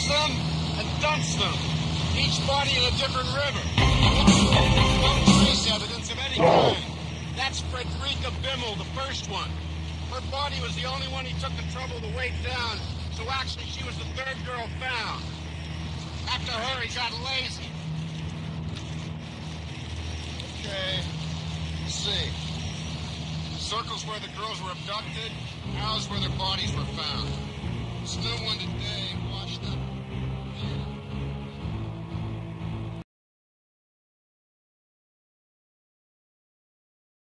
collects them and dumps them, each body in a different river. No trace evidence of any kind. That's Frederica Bimmel, the first one. Her body was the only one he took the trouble to weight down, so actually she was the third girl found. After her, he got lazy. Okay, let's see. Circles where the girls were abducted, arrows where their bodies were found. Still one today.